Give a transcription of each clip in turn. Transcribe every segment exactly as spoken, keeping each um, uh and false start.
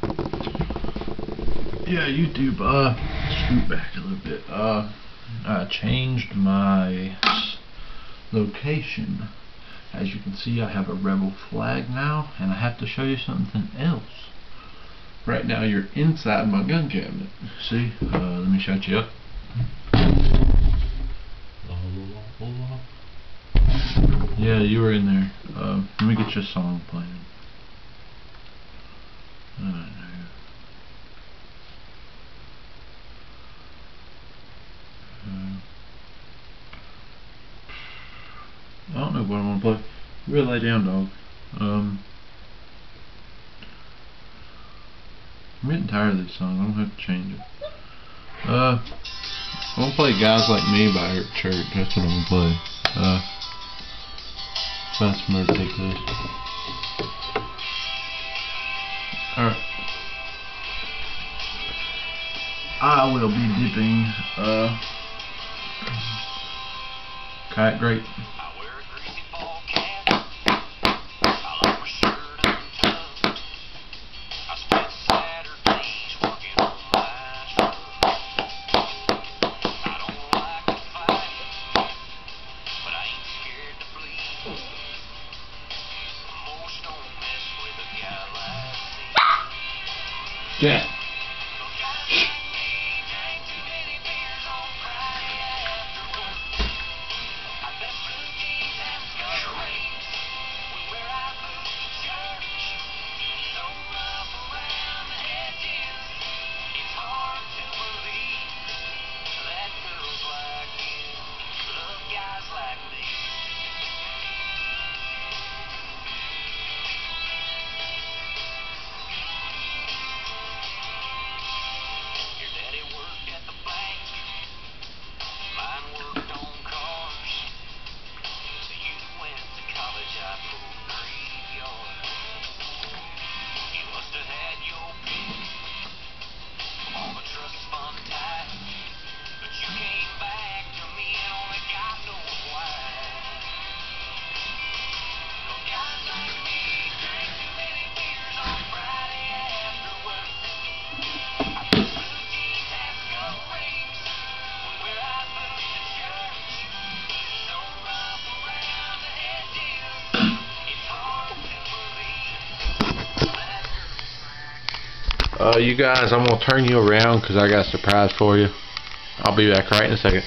Yeah, YouTube, uh, scoot back a little bit. Uh, I changed my location. As you can see, I have a rebel flag now, and I have to show you something else. Right now, you're inside my gun cabinet. See? Uh, let me shut you up. Yeah, you were in there. Uh, let me get your song playing. Uh, I don't know what I want to play. You better lay down, dog. Um, I'm getting tired of this song. I don't have to change it. Uh, I'm gonna play Guys Like Me by Eric Church. That's what I'm gonna play. Uh, find somewhere to take this. Alright. I will be dipping, uh, kayak grate. Yeah. Uh, you guys, I'm going to turn you around because I got a surprise for you. I'll be back right in a second.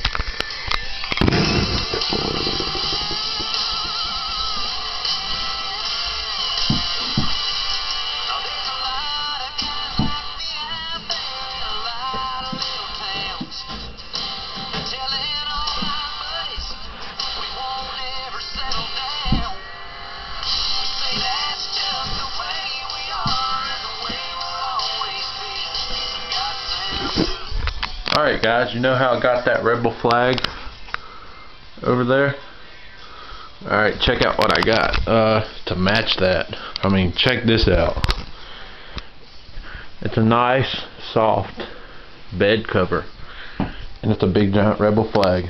Alright guys, you know how I got that rebel flag over there? Alright, check out what I got uh, to match that. I mean, check this out. It's a nice, soft bed cover. And it's a big giant rebel flag.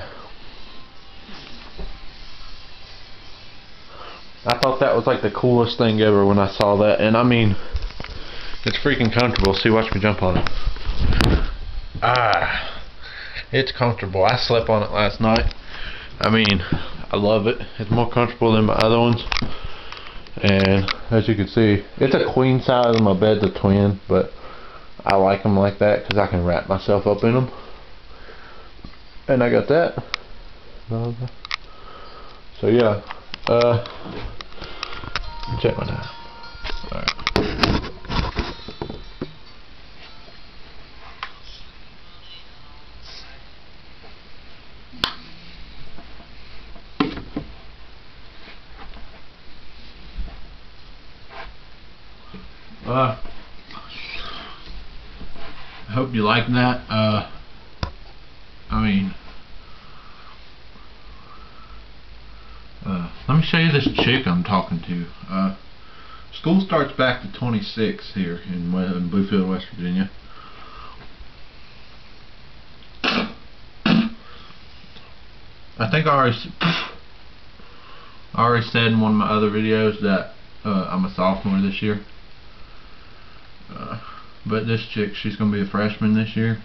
I thought that was like the coolest thing ever when I saw that. And I mean, it's freaking comfortable. See, watch me jump on it. Ah, it's comfortable. I slept on it last night. I mean, I love it. It's more comfortable than my other ones. And as you can see, it's a queen size and my bed's a twin, but I like them like that because I can wrap myself up in them. And I got that. So yeah, uh, check my time. Alright. Uh, I hope you like that. Uh, I mean, uh, let me show you this chick I'm talking to. Uh, school starts back the twenty-sixth here in, in Bluefield, West Virginia. I think I already, I already said in one of my other videos that uh, I'm a sophomore this year. Uh, But this chick, she's gonna be a freshman this year.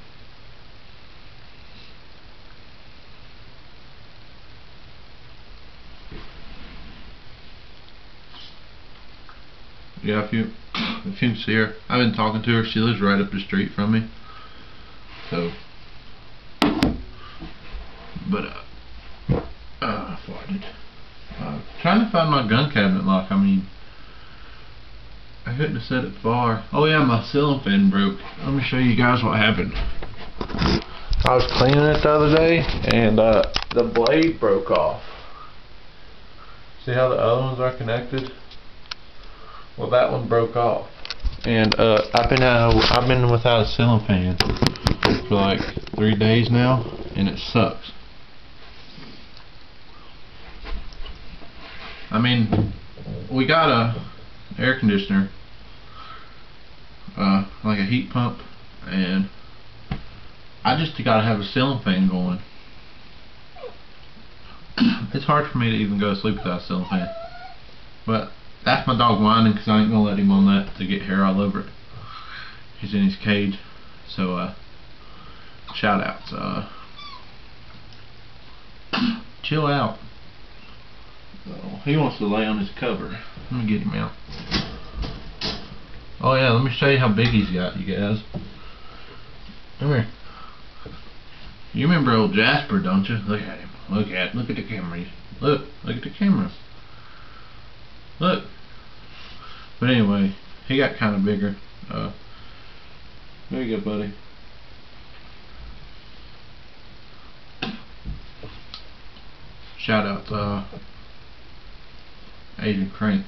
Yeah, if you if you can see her, I've been talking to her. She lives right up the street from me. So, but uh, uh I farted. Uh, trying to find my gun cabinet lock. I mean, I couldn't have set it far. Oh yeah, my ceiling fan broke. Let me show you guys what happened. I was cleaning it the other day, and uh, the blade broke off. See how the other ones are connected? Well, that one broke off, and uh, I've been out. I've been without a ceiling fan for like three days now, and it sucks. I mean, we got a air conditioner, uh, like a heat pump, and I just gotta have a ceiling fan going. It's hard for me to even go to sleep without a ceiling fan, but that's my dog whining because I ain't gonna let him on that to get hair all over it. He's in his cage, so uh, shout outs. Uh, chill out. Oh, he wants to lay on his cover. Let me get him out. Oh yeah, let me show you how big he's got, you guys. Come here. You remember old Jasper, don't you? Look at him. Look at look at the camera. Look, look at the camera. Look. But anyway, he got kind of bigger. Uh, there you go, buddy. Shout out to uh, Asian Crank.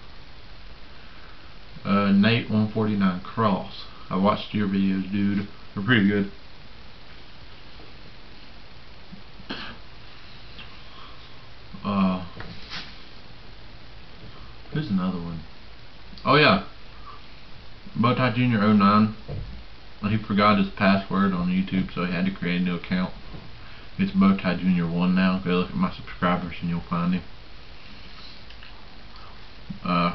Uh, Nate one forty-nine Cross. I watched your videos, dude. They're pretty good. Uh, Here's another one. Oh yeah, Bowtie Junior oh nine. He forgot his password on YouTube, so he had to create a new account. It's Bowtie Junior one now. Go look at my subscribers and you'll find him. Uh,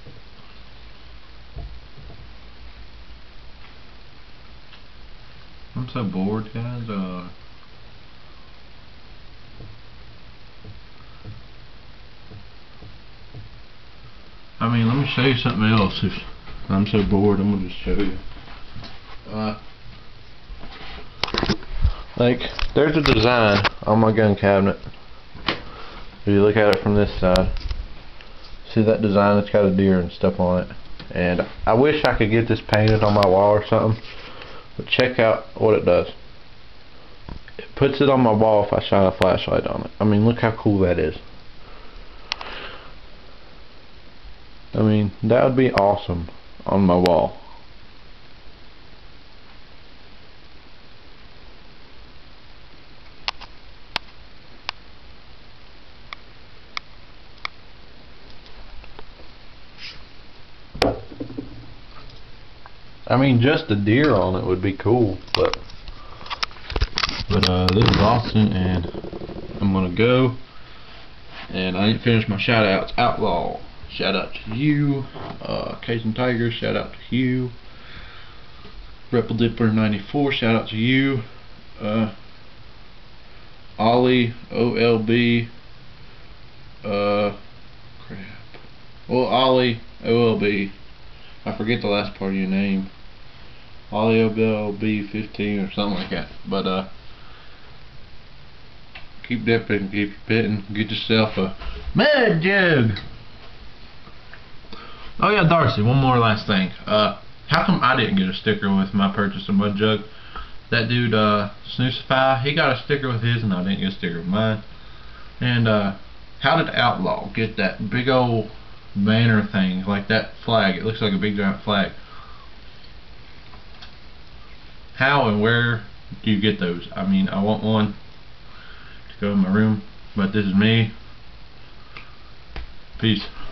I'm so bored, guys. Uh, I mean, let me show you something else. If I'm so bored, I'm gonna just show you. Uh, like, there's a design on my gun cabinet. If you look at it from this side, see that design? It's got a deer and stuff on it. And I wish I could get this painted on my wall or something. But check out what it does. It puts it on my wall if I shine a flashlight on it. I mean, look how cool that is. I mean, that would be awesome on my wall. I mean, just a deer on it would be cool, but but uh, this is Austin, and I'm gonna go. And I didn't finish my shout outs. Outlaw, shout out to you. Uh, Cajun Tiger, shout out to you. Rebel Dipper ninety-four, shout out to you. Uh, Ollie O L B. Uh, crap. Well, Ollie O L B. I forget the last part of your name. Ollie O L B fifteen or something like that. But uh, keep dipping, keep pitting, get yourself a mud jug. Oh yeah, Darcy, one more last thing. Uh, how come I didn't get a sticker with my purchase of mud jug? That dude, uh, Snoozify, he got a sticker with his, and I didn't get a sticker with mine. And uh, how did Outlaw get that big old banner thing, like that flag? It looks like a big giant flag. How and where do you get those? I mean, I want one to go in my room, but this is me. Peace.